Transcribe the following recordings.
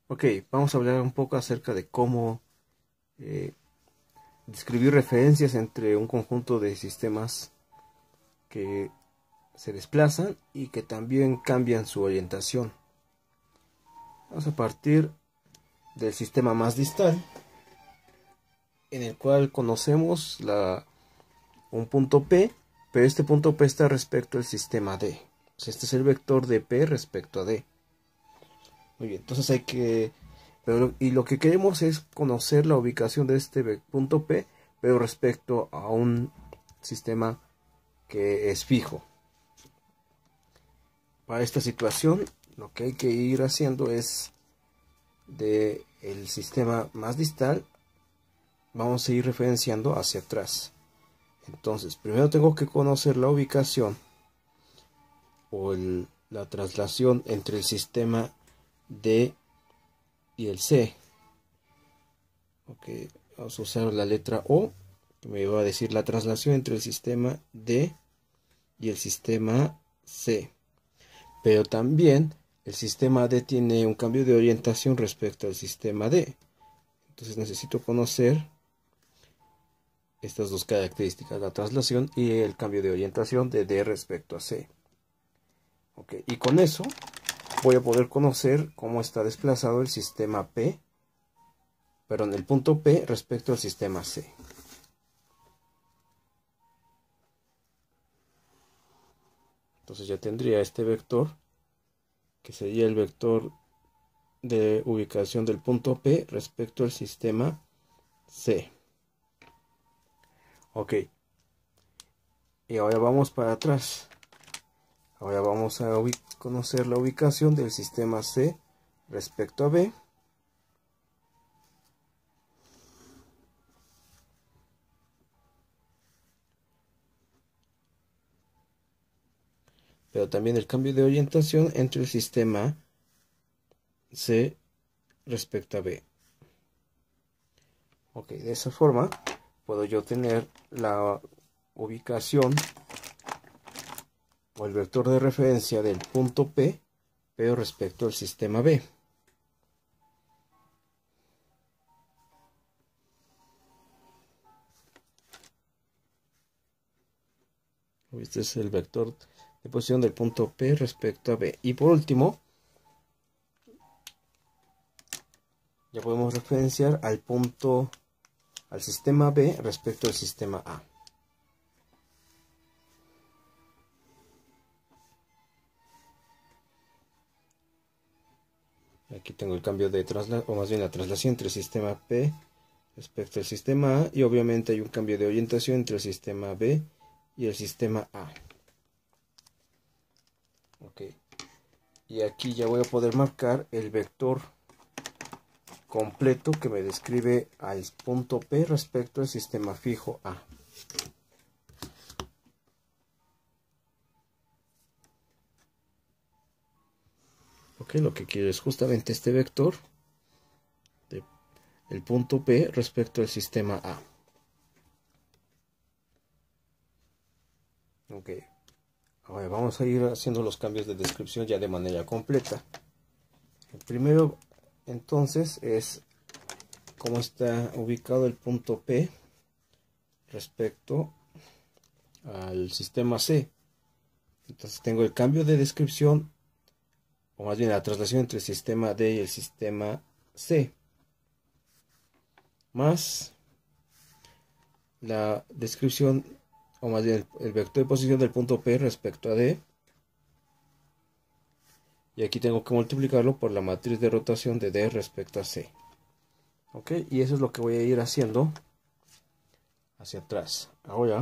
Ok, vamos a hablar un poco acerca de cómo describir referencias entre un conjunto de sistemas que se desplazan y que también cambian su orientación. Vamos a partir del sistema más distal, en el cual conocemos un punto P, pero este punto P está respecto al sistema D. O sea, este es el vector de P respecto a D. Muy bien, entonces y lo que queremos es conocer la ubicación de este punto P, pero respecto a un sistema que es fijo. Para esta situación, lo que hay que ir haciendo es de el sistema más distal, vamos a ir referenciando hacia atrás. Entonces, primero tengo que conocer la ubicación o la traslación entre el sistema D y el C. Ok, vamos a usar la letra O, que me va a decir la traslación entre el sistema D y el sistema C. Pero también el sistema D tiene un cambio de orientación respecto al sistema D. Entonces necesito conocer estas dos características, la traslación y el cambio de orientación de D respecto a C. Ok, y con eso voy a poder conocer cómo está desplazado el sistema P, perdón, el punto P respecto al sistema C. Entonces ya tendría este vector, que sería el vector de ubicación del punto P respecto al sistema C. Ok, y ahora vamos para atrás. Ahora vamos a conocer la ubicación del sistema C respecto a B. Pero también el cambio de orientación entre el sistema C respecto a B. Ok, de esa forma puedo yo tener la ubicación o el vector de referencia del punto P, pero respecto al sistema B. Este es el vector de posición del punto P respecto a B. Y por último, ya podemos referenciar al sistema B respecto al sistema A. Aquí tengo el cambio de traslación, o más bien la traslación entre el sistema P respecto al sistema A, y obviamente hay un cambio de orientación entre el sistema B y el sistema A. Ok, y aquí ya voy a poder marcar el vector completo que me describe al punto P respecto al sistema fijo A. Ok, lo que quiero es justamente este vector el punto P respecto al sistema A. Ok, ahora vamos a ir haciendo los cambios de descripción ya de manera completa. El primero entonces es cómo está ubicado el punto P respecto al sistema C. Entonces tengo el cambio de descripción, o más bien la traslación entre el sistema D y el sistema C, más la descripción, o más bien el vector de posición del punto P respecto a D, y aquí tengo que multiplicarlo por la matriz de rotación de D respecto a C. Ok, y eso es lo que voy a ir haciendo hacia atrás. Ahora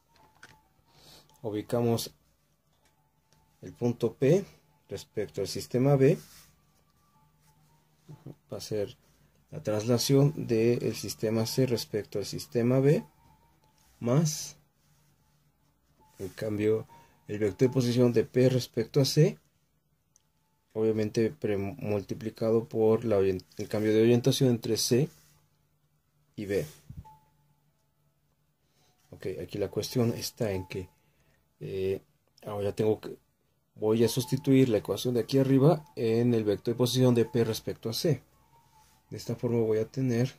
ubicamos el punto P respecto al sistema B. Va a ser la traslación del sistema C respecto al sistema B, más el vector de posición de P respecto a C, obviamente multiplicado por el cambio de orientación entre C y B. Ok, aquí la cuestión está en que ahora voy a sustituir la ecuación de aquí arriba en el vector de posición de P respecto a C. De esta forma voy a tener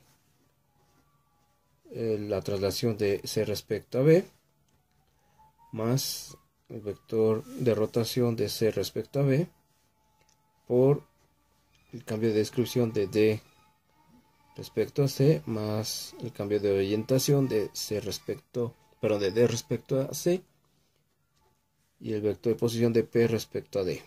la traslación de C respecto a B más el vector de rotación de C respecto a B por el cambio de descripción de D respecto a C más el cambio de orientación de de D respecto a C y el vector de posición de P respecto a D.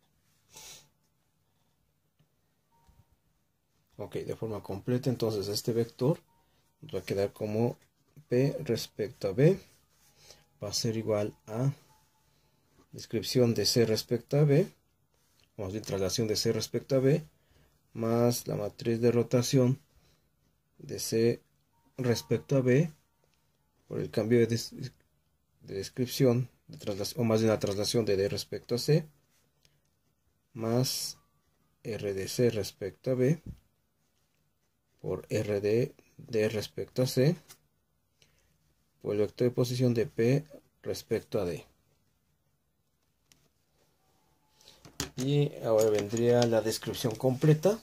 Ok, de forma completa, entonces este vector va a quedar como P respecto a B va a ser igual a descripción de C respecto a B, más bien traslación de C respecto a B, más la matriz de rotación de C respecto a B por el cambio de descripción, o más bien la traslación de D respecto a C, más R de C respecto a B por R de D respecto a C por el vector de posición de P respecto a D. Y ahora vendría la descripción completa.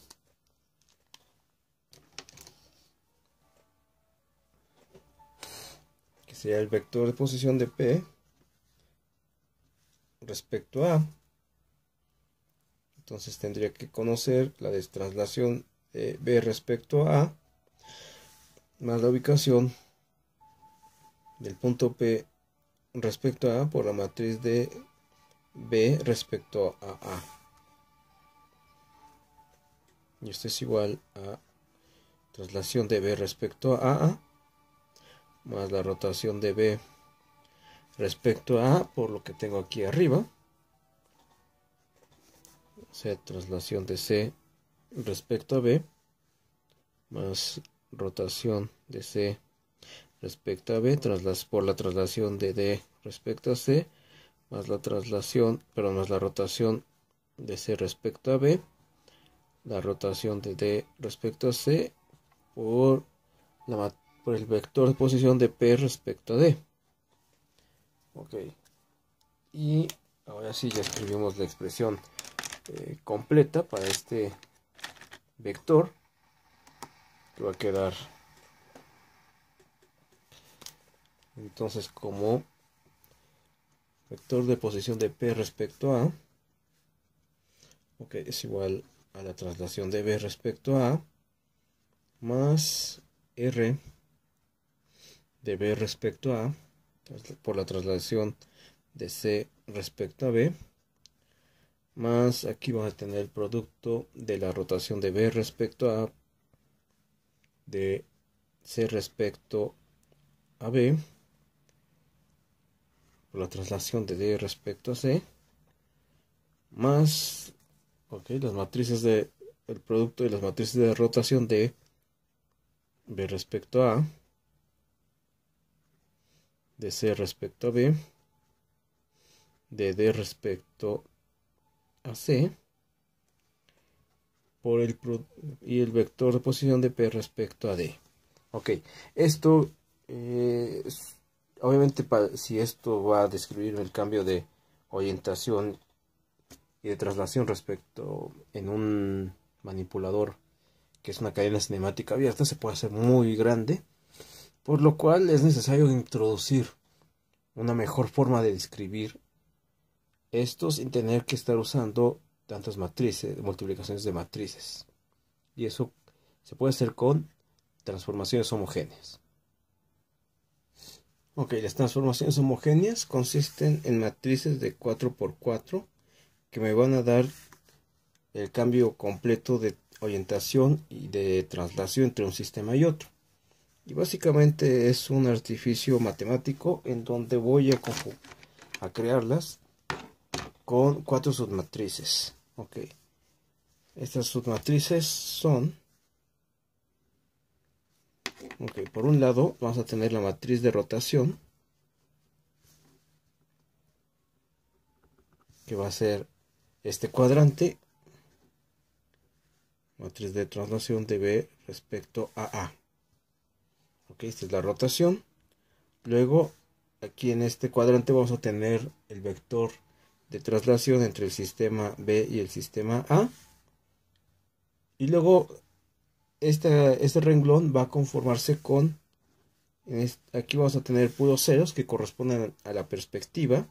Que sería el vector de posición de P respecto a. Entonces tendría que conocer la traslación de B respecto a más la ubicación del punto P respecto a por la matriz de B respecto a A. Y esto es igual a traslación de B respecto a A más la rotación de B respecto a A por lo que tengo aquí arriba. O sea, traslación de C respecto a B más rotación de C respecto a B por la traslación de D respecto a C más la más la rotación de C respecto a B, la rotación de D respecto a C por el vector de posición de P respecto a D. Ok, y ahora sí ya escribimos la expresión completa para este vector, que va a quedar entonces como vector de posición de P respecto a, ok, es igual a la traslación de B respecto a más R de B respecto a por la traslación de C respecto a B más aquí vamos a tener el producto de la rotación de B respecto a de C respecto a B por la traslación de D respecto a C más las matrices el producto de las matrices de rotación de B respecto a de C respecto a B de D respecto a C por y el vector de posición de P respecto a D. Ok, esto obviamente si esto va a describir el cambio de orientación y de traslación respecto en un manipulador que es una cadena cinemática abierta, se puede hacer muy grande, por lo cual es necesario introducir una mejor forma de describir esto sin tener que estar usando tantas matrices, multiplicaciones de matrices, y eso se puede hacer con transformaciones homogéneas. Ok, las transformaciones homogéneas consisten en matrices de 4×4 que me van a dar el cambio completo de orientación y de traslación entre un sistema y otro. Y básicamente es un artificio matemático en donde voy a crearlas con 4 submatrices. Ok, estas submatrices son, por un lado vamos a tener la matriz de rotación, que va a ser este cuadrante, matriz de traslación de B respecto a A. Ok, esta es la rotación. Luego, aquí en este cuadrante vamos a tener el vector de traslación entre el sistema B y el sistema A. Y luego, este renglón va a conformarse con, aquí vamos a tener puros ceros que corresponden a la perspectiva,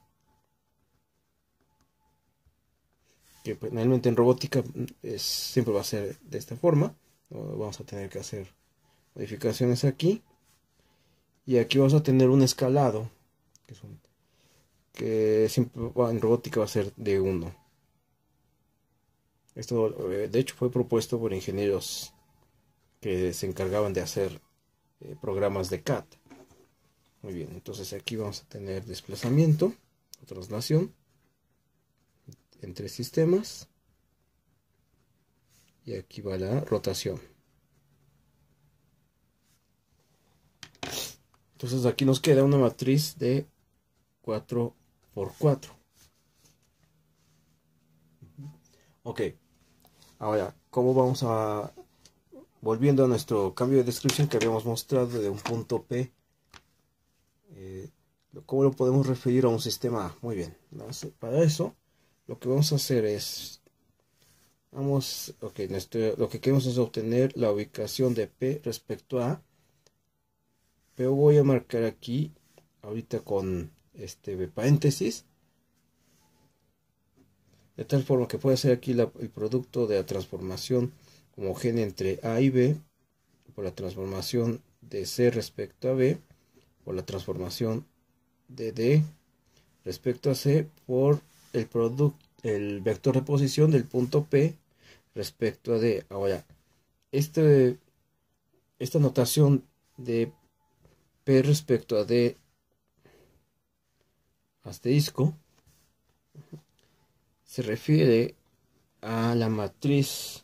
que finalmente en robótica siempre va a ser de esta forma. Vamos a tener que hacer modificaciones aquí, y aquí vamos a tener un escalado que siempre en robótica va a ser de 1. Esto de hecho fue propuesto por ingenieros que se encargaban de hacer programas de CAD. Muy bien, entonces aquí vamos a tener desplazamiento o traslación entre sistemas, y aquí va la rotación. Entonces aquí nos queda una matriz de 4×4. Ok, ahora, ¿cómo vamos a... Volviendo a nuestro cambio de descripción que habíamos mostrado de un punto P, ¿cómo lo podemos referir a un sistema A? Muy bien, para eso lo que vamos a hacer es, lo que queremos es obtener la ubicación de P respecto a A, pero voy a marcar aquí ahorita con paréntesis, de tal forma que puede ser aquí el producto de la transformación homogénea entre A y B por la transformación de C respecto a B, por la transformación de D respecto a C, por el vector de posición del punto P respecto a D. Ahora, esta notación de P respecto a D asterisco se refiere a la matriz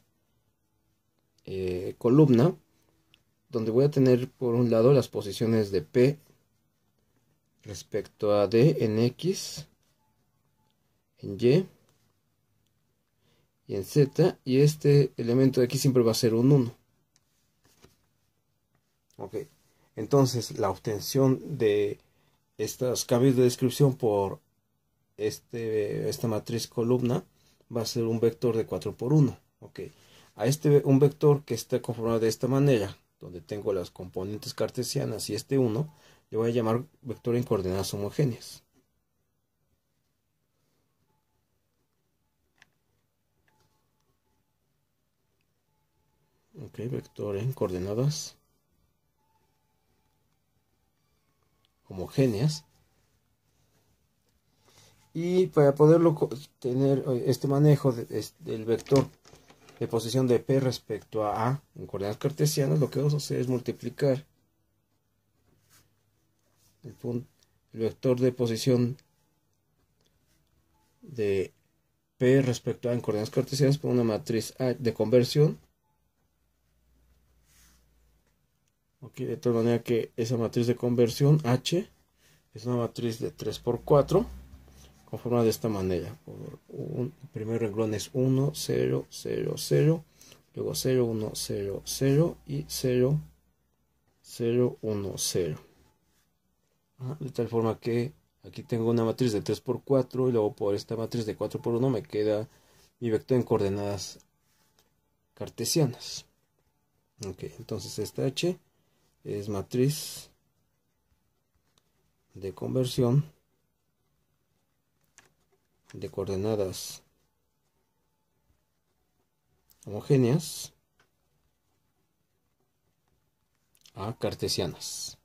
columna, donde voy a tener por un lado las posiciones de P respecto a D en X, en Y y en Z, y este elemento de aquí siempre va a ser un 1. Ok, entonces la obtención de estos cambios de descripción por esta matriz columna va a ser un vector de 4×1. Ok, a un vector que está conformado de esta manera, donde tengo las componentes cartesianas y este 1, le voy a llamar vector en coordenadas homogéneas. Ok, vector en coordenadas homogéneas. Y para poderlo tener este manejo del vector de posición de P respecto a A en coordenadas cartesianas, lo que vamos a hacer es multiplicar el vector de posición de P respecto a en coordenadas cartesianas por una matriz A de conversión. Okay, de tal manera que esa matriz de conversión H es una matriz de 3×4 conformada de esta manera. El primer renglón es 1, 0, 0, 0, luego 0, 1, 0, 0 y 0, 0, 1, 0. De tal forma que aquí tengo una matriz de 3×4 y luego por esta matriz de 4×1 me queda mi vector en coordenadas cartesianas. Ok, entonces esta H es matriz de conversión de coordenadas homogéneas a cartesianas.